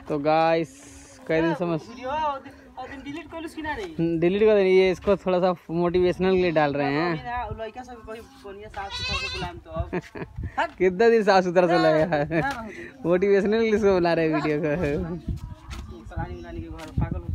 तो गाइस कई दिन समझ डिलीट कर लूस कि ना रे डिलीट कर देनी, ये इसको थोड़ा सा मोटिवेशनल के लिए डाल रहे हैं। लड़का सब कोई बढ़िया साफ सुथरा से बुलाएं तो अब कितना दिन साफ सुथरा से लगा है, मोटिवेशनल के लिए इसको बना रहे वीडियो को। सलानी के घर पागल